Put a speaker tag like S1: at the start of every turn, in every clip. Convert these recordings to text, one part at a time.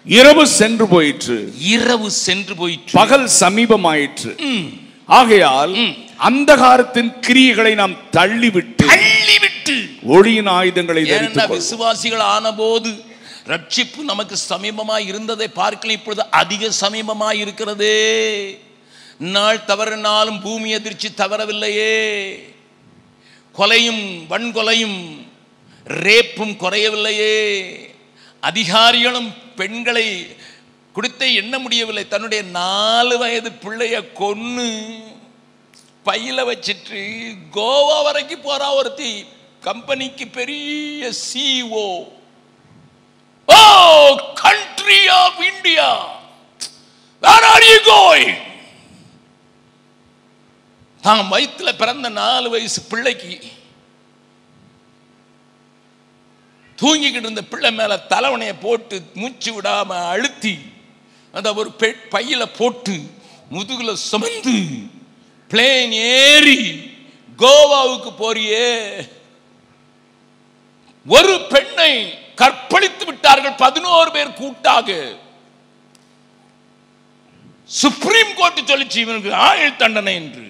S1: இரவு சென்று போயிற்று.
S2: இரவு சென்று போயிற்று.
S1: பகல் சமீபமாயிற்று. ஆகையால் அந்தகாரத்தின் கிரியைகளை நாம் தள்ளிவிட்டு ஒளியின் ஆயுதங்களை தரித்துக்
S2: விசுவாசிகள் ஆனபோது ரட்சிப்பு நமக்கு சமீபமாய் இருந்ததை பார்க்கலாம். இப்பொழுது அதிக சமீபமாய் இருக்கிறதே. நாள் தவறினாலும் பூமி அதிர்ச்சி தவறவில்லையே. கொலையும் வன்கொலையும் ரேப்பும் குறையவில்லையே. அதிகாரிகளும் பெண்களை கொடுத்த எண்ண முடியவில்லை. தன்னுடைய 4 வயது பிள்ளைய கொன்னு பையில வச்சிட்டு கோவா வரைக்கும் போறா ஒருத்தி. கம்பெனிக்கு பெரிய CEO. Oh country of India, where are you going? தான் வயிற்றுல பிறந்த 4 வயசு பிள்ளைக்கு தூங்கிக்கிட்டு இருந்த பிள்ளை மேல தலைவனையை போட்டு மூச்சு விடாம அழுத்தி அந்த ஒரு பையில போட்டு முதுகுல சுமந்து பிளேன் ஏறி கோவாவுக்கு போறியே. ஒரு பெண்ணை கற்பழித்து விட்டார்கள் 11 பேர் கூட்டாக. சுப்ரீம் கோர்ட் சொல்லிச்சு இவனுக்கு ஆயுள் தண்டனை என்று.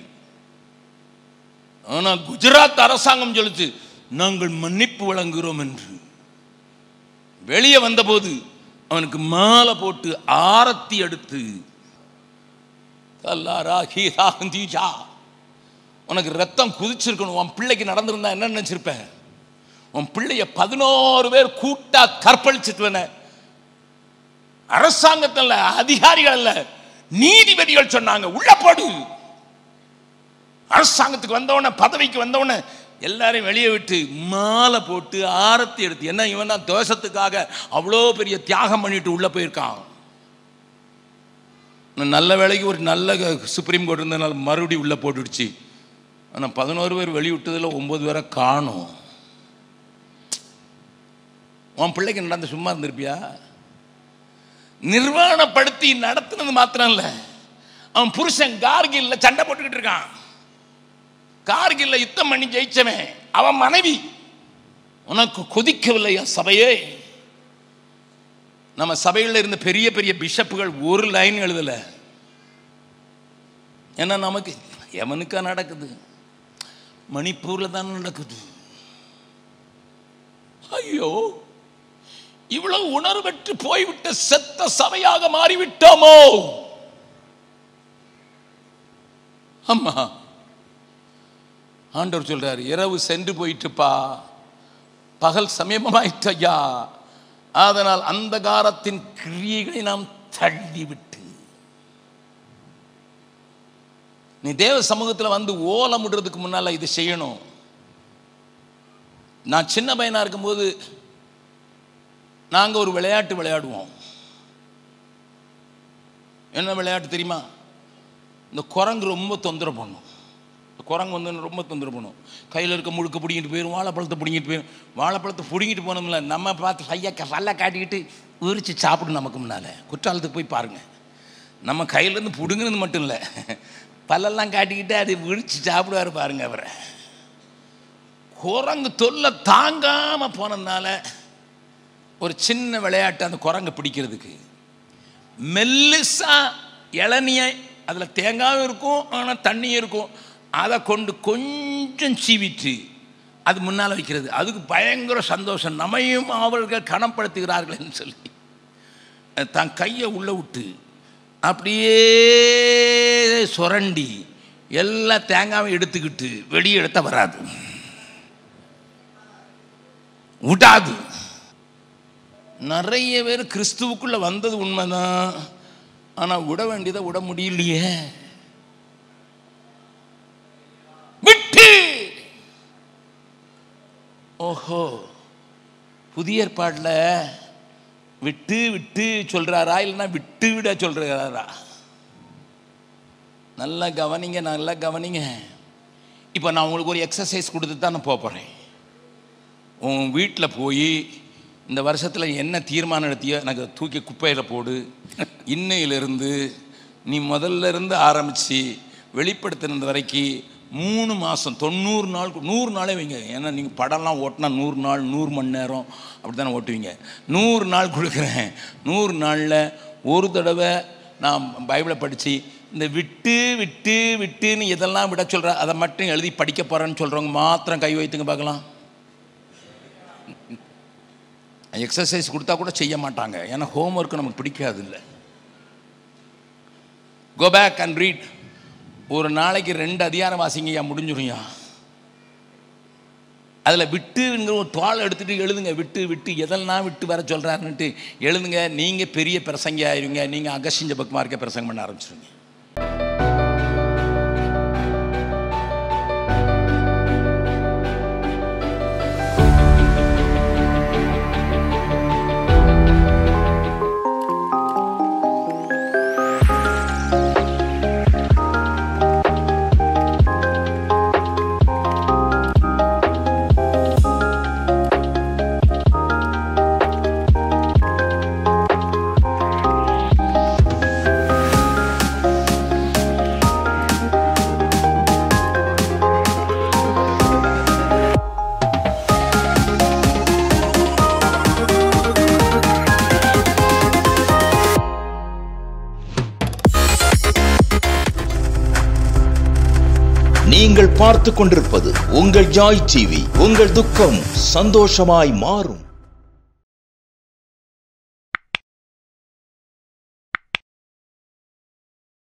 S2: ஆனா குஜராத் அரசாங்கம் சொல்லிச்சு நாங்கள் மன்னிப்பு வழங்குகிறோம் என்று. வெளியே வந்தபோது அவனுக்கு மாலை போட்டு ஆரத்தி எடுத்து உனக்கு ரத்தம் குதிச்சிருக்கணும். உன் பிள்ளைக்கு நடந்திருந்தா என்ன நினைச்சிருப்ப? உன் பிள்ளைய 11 பேர் கூட்டா கற்பழிச்சிட்டு அரசாங்கத்தில் அதிகாரிகள் அல்ல நீதிபதிகள் சொன்னாங்க உள்ள போடு. அரசாங்கத்துக்கு வந்தவன பதவிக்கு வந்தவன எல்லாரையும் வெளியே விட்டு மாலை போட்டு ஆரத்தி எடுத்து. என்ன இவன் தான் தேசத்துக்காக அவ்வளோ பெரிய தியாகம் பண்ணிட்டு உள்ள போயிருக்கான். நல்ல வேலைக்கு ஒரு நல்ல சுப்ரீம் கோர்ட் இருந்ததுனால மறுபடியும் உள்ள போட்டுடுச்சு. ஆனால் 11 பேர் வெளிவிட்டதில் 9 பேரை காணும். உன் பிள்ளைக்கு நடந்து சும்மா இருந்திருப்பியா? நிர்வாணப்படுத்தி நடத்தினது மாத்திரம் இல்லை, அவன் புருஷன் கார்கில்ல சண்டை போட்டுக்கிட்டு இருக்கான். கார்கில்ல யுத்தம் பண்ணி ஜெயிச்சவன் அவன் மனைவி. உனக்கு கொதிக்கவில்லையா சபையே? நம்ம சபையில் இருந்த பெரிய பெரிய பிஷப்புகள் ஒரு லைன் எழுதல. ஏன்னா நமக்கு எவனுக்கா நடக்குது? மணிப்பூர்ல தான் நடக்குது. ஐயோ, இவ்வளவு உணர்வற்று போய்விட்ட செத்த சபையாக மாறிவிட்டோமோ? அம்மா, ஆண்டவர் சொல்றாரு இரவு சென்று போயிட்டுப்பா, பகல் சமீபமாயிற்று ஐயா. அதனால் அந்தகாரத்தின் கிரியைகளை நாம் தள்ளிவிட்டு நீ தேவ சமூகத்தில் வந்து ஓலமிடுறதுக்கு முன்னால இது செய்யணும். நான் சின்ன பையனா இருக்கும்போது நாங்கள் ஒரு விளையாட்டு விளையாடுவோம். என்ன விளையாட்டு தெரியுமா? இந்த குரங்கு ரொம்ப தொந்தரவு பண்ணும். குரங்கு வந்து ரொம்ப தொந்தரவு பண்ணும். கையில் இருக்க முழுக்க பிடிங்கிட்டு போயிடும், வாழைப்பழத்தை பிடிங்கிட்டு போயிடும். வாழைப்பழத்தை பிடிங்கிட்டு போனோம்ல, நம்ம பார்த்து பல்ல காட்டிக்கிட்டு உரிச்சு சாப்பிடும். நமக்கு முன்னால் குற்றாலத்துக்கு போய் பாருங்கள். நம்ம கையிலேருந்து பிடுங்கினது மட்டும் இல்லை, பல்லெல்லாம் காட்டிக்கிட்டு அது உரிச்சு சாப்பிடுவார் பாருங்க. அவரை குரங்கு தொல்லை தாங்காமல் போனதுனால ஒரு சின்ன விளையாட்டு அந்த குரங்கை பிடிக்கிறதுக்கு. மெல்லிசா இளநியை, அதில் தேங்காயும் இருக்கும் ஆனால் தண்ணியும் இருக்கும், அதை கொண்டு கொஞ்சம் சீவிட்டு அது முன்னால் வைக்கிறது. அதுக்கு பயங்கர சந்தோஷம். நம்மையும் அவர்கள் கனப்படுத்துகிறார்கள் சொல்லி தன் கையை உள்ளே விட்டு அப்படியே சுரண்டி எல்லா தேங்காயும் எடுத்துக்கிட்டு வெளியே எடுத்த வராது, விடாது. நிறைய பேர் கிறிஸ்துவுக்குள்ள வந்தது உண்மைதான், ஆனால் விட வேண்டியதை விட முடியலையே. விட்டு ஓஹோ, புதிய ஏற்பாட்டில் விட்டு விட்டு சொல்றாரா இல்லைன்னா விட்டு விட சொல்றாரா? நல்லா கவனிங்க, நல்லா கவனிங்க. இப்போ நான் உங்களுக்கு ஒரு எக்ஸசைஸ் கொடுத்து தான் நான் போகிறேன். உன் வீட்டில் போய் இந்த வருஷத்தில் என்ன தீர்மானம் எடுத்தியோ எனக்கு தூக்கி குப்பையில் போடு. இன்னையிலிருந்து நீ முதல்ல இருந்து ஆரம்பித்து வெளிப்படுத்தினது வரைக்கும் 3 மாதம் 90 நாள் 100 நாளே வைங்க. ஏன்னா நீங்கள் படம்லாம் ஓட்டினா 100 நாள் 100 மணி நேரம் அப்படி தானே ஓட்டுவீங்க. 100 நாள் கொடுக்குறேன். 100 நாளில் ஒரு தடவை நான் பைபிளை படித்து இந்த விட்டு விட்டு விட்டுன்னு எதெல்லாம் விட சொல்கிற அதை மட்டும் எழுதி படிக்க போகிறேன்னு சொல்கிறவங்க மாத்திரம் கை வைத்துங்க பார்க்கலாம். எக்ஸசைஸ் கொடுத்தா கூட செய்ய மாட்டாங்க. ஏன்னா ஹோம்ஒர்க்கு நமக்கு பிடிக்காது. இல்லை, கோ பேக் அண்ட் ரீட். ஒரு நாளைக்கு 2 அதிகாரம் வாசிங்கய்யா, முடிஞ்சுருயா. அதில் விட்டுங்கிற ஒரு தாள் எடுத்துகிட்டு எழுதுங்க. விட்டு விட்டு எதெல்லாம் விட்டு வர சொல்கிறாருன்னுட்டு எழுதுங்க. நீங்கள் பெரிய பிரசங்க ஆயிருங்க. நீங்கள் அகஸ்டின் ஜெபக்குமார் இருக்க பிரசங்கம் பண்ண ஆரம்பிச்சிருங்க.
S3: நீங்கள் பார்த்து கொண்டிருப்பது உங்கள் ஜாய் டிவி. உங்கள் துக்கம் சந்தோஷமாய் மாறும்.